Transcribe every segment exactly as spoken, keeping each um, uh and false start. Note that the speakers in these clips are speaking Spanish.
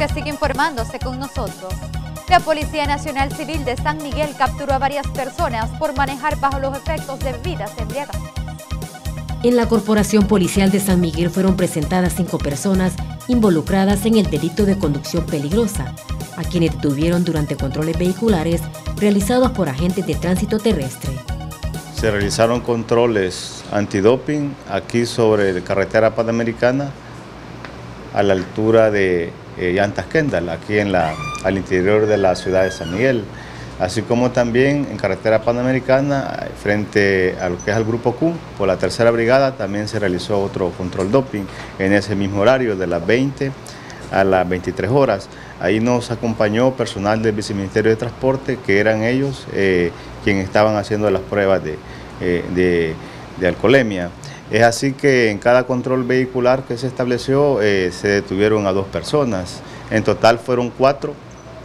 que sigue informándose con nosotros. La Policía Nacional Civil de San Miguel capturó a varias personas por manejar bajo los efectos de bebidas embriagantes. En la Corporación Policial de San Miguel fueron presentadas cinco personas involucradas en el delito de conducción peligrosa, a quienes detuvieron durante controles vehiculares realizados por agentes de tránsito terrestre. Se realizaron controles antidoping aquí sobre la carretera panamericana a la altura de eh, Llantas Kendall, aquí en la, al interior de la ciudad de San Miguel, así como también en carretera panamericana frente a lo que es el Grupo Q, por la tercera brigada también se realizó otro control doping en ese mismo horario de las veinte a las veintitrés horas. Ahí nos acompañó personal del Viceministerio de Transporte, que eran ellos eh, quienes estaban haciendo las pruebas de, eh, de, de alcoholemia. Es así que en cada control vehicular que se estableció eh, se detuvieron a dos personas. En total fueron cuatro,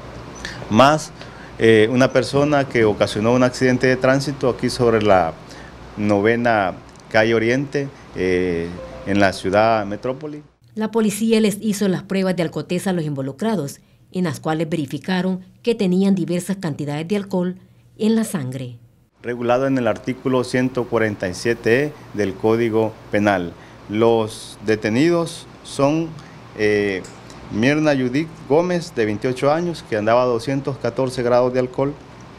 más eh, una persona que ocasionó un accidente de tránsito aquí sobre la novena calle Oriente, eh, en la ciudad metrópoli. La policía les hizo las pruebas de alcotés a los involucrados, en las cuales verificaron que tenían diversas cantidades de alcohol en la sangre. Regulado en el artículo ciento cuarenta y siete E del Código Penal. Los detenidos son eh, Mirna Judith Gómez, de veintiocho años, que andaba a doscientos catorce grados de alcohol.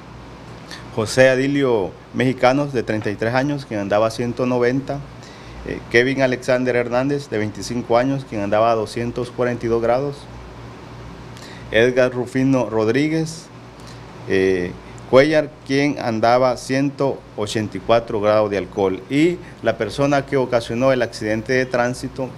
José Adilio Mexicanos, de treinta y tres años, quien andaba a ciento noventa. Eh, Kevin Alexander Hernández, de veinticinco años, quien andaba a doscientos cuarenta y dos grados. Edgar Rufino Rodríguez eh, Cuellar, quien andaba a ciento ochenta y cuatro grados de alcohol. Y la persona que ocasionó el accidente de tránsito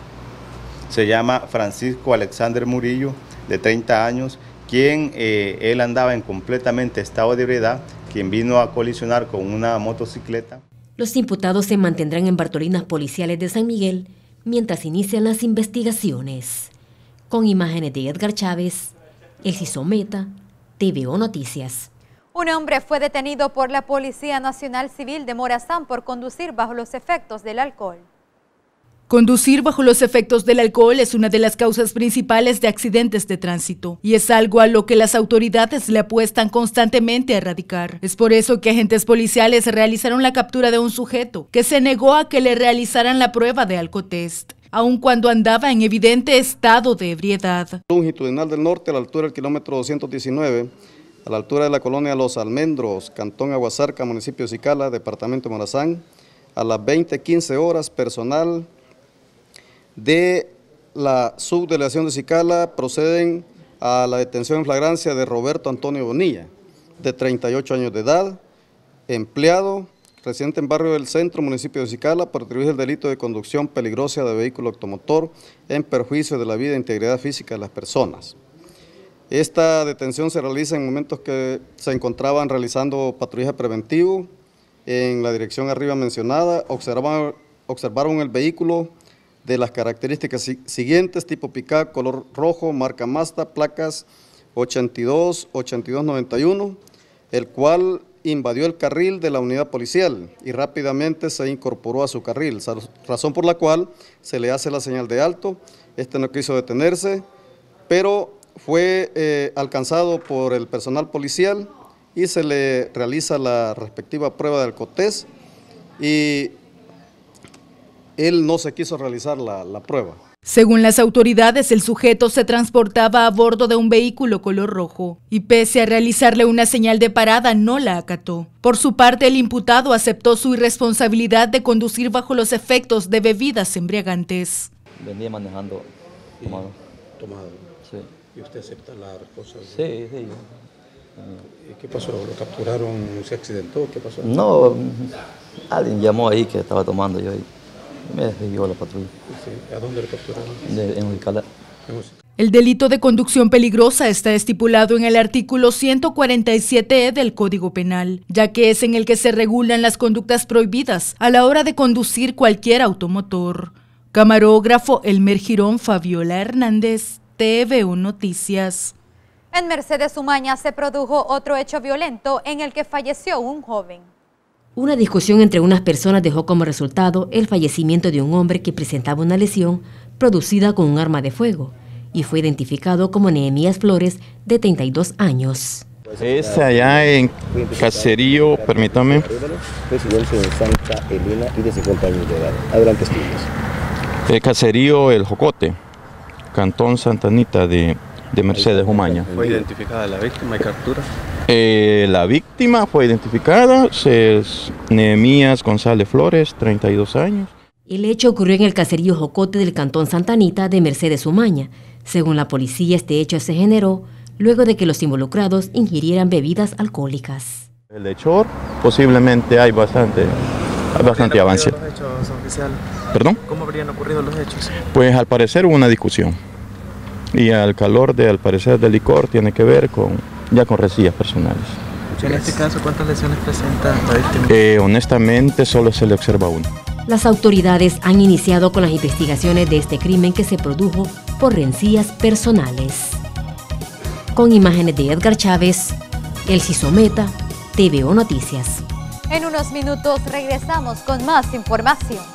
se llama Francisco Alexander Murillo, de treinta años, quien eh, él andaba en completamente estado de ebriedad, quien vino a colisionar con una motocicleta. Los imputados se mantendrán en Bartolinas Policiales de San Miguel mientras inician las investigaciones. Con imágenes de Edgar Chávez, Elsie Someta, T V O Noticias. Un hombre fue detenido por la Policía Nacional Civil de Morazán por conducir bajo los efectos del alcohol. Conducir bajo los efectos del alcohol es una de las causas principales de accidentes de tránsito y es algo a lo que las autoridades le apuestan constantemente a erradicar. Es por eso que agentes policiales realizaron la captura de un sujeto que se negó a que le realizaran la prueba de alcotest, aun cuando andaba en evidente estado de ebriedad. Longitudinal del norte a la altura del kilómetro doscientos diecinueve, a la altura de la colonia Los Almendros, Cantón Aguasarca, municipio de Zicala, departamento de Morazán, a las veinte quince horas, personal de la subdelegación de Zicala proceden a la detención en flagrancia de Roberto Antonio Bonilla, de treinta y ocho años de edad, empleado, residente en barrio del Centro, municipio de Zicala, por atribuir el delito de conducción peligrosa de vehículo automotor en perjuicio de la vida e integridad física de las personas. Esta detención se realiza en momentos que se encontraban realizando patrullaje preventivo en la dirección arriba mencionada. Observaron, observaron el vehículo de las características siguientes: tipo pick-up, color rojo, marca Mazda, placas ochenta y dos, ochenta y dos noventa y uno, el cual invadió el carril de la unidad policial y rápidamente se incorporó a su carril, razón por la cual se le hace la señal de alto. Este no quiso detenerse, pero fue eh, alcanzado por el personal policial y se le realiza la respectiva prueba de alcotest y él no se quiso realizar la, la prueba. Según las autoridades, el sujeto se transportaba a bordo de un vehículo color rojo y pese a realizarle una señal de parada no la acató. Por su parte, el imputado aceptó su irresponsabilidad de conducir bajo los efectos de bebidas embriagantes. Venía manejando tomado. Tomado. Sí. ¿Y usted acepta la responsabilidad? Sí, sí. ¿Y qué pasó? ¿Lo capturaron? ¿Se accidentó? ¿Qué pasó? No, alguien llamó ahí que estaba tomando yo y me desvió la patrulla. Sí. ¿A dónde lo capturaron? De, en Zicala. El delito de conducción peligrosa está estipulado en el artículo ciento cuarenta y siete E del Código Penal, ya que es en el que se regulan las conductas prohibidas a la hora de conducir cualquier automotor. Camarógrafo Elmer Girón, Fabiola Hernández, T V O Noticias. En Mercedes Umaña se produjo otro hecho violento en el que falleció un joven. Una discusión entre unas personas dejó como resultado el fallecimiento de un hombre que presentaba una lesión producida con un arma de fuego. y fue identificado como Nehemías Flores, de treinta y dos años. Es allá en Caserío, permítame. Residencia en Santa Elena y de cincuenta años de edad. Adelante, estudios. El Caserío El Jocote, Cantón Santa Anita de, de Mercedes Umaña. ¿Fue identificada la víctima y captura? Eh, la víctima fue identificada, es Nehemías González Flores, treinta y dos años. El hecho ocurrió en el Caserío Jocote del Cantón Santa Anita de Mercedes Umaña. Según la policía, este hecho se generó luego de que los involucrados ingirieran bebidas alcohólicas. El hecho, posiblemente hay bastante, hay bastante avance. ¿Cómo habrían ocurrido los hechos, oficial? ¿Perdón? ¿Cómo habrían ocurrido los hechos? Pues al parecer hubo una discusión. Y al calor de, al parecer, del licor tiene que ver con, ya con rencillas personales. En este caso, ¿cuántas lesiones presenta la víctima? Eh, honestamente, solo se le observa una. Las autoridades han iniciado con las investigaciones de este crimen que se produjo por rencillas personales. Con imágenes de Edgar Chávez, Elsie Someta, T V O Noticias. En unos minutos regresamos con más información.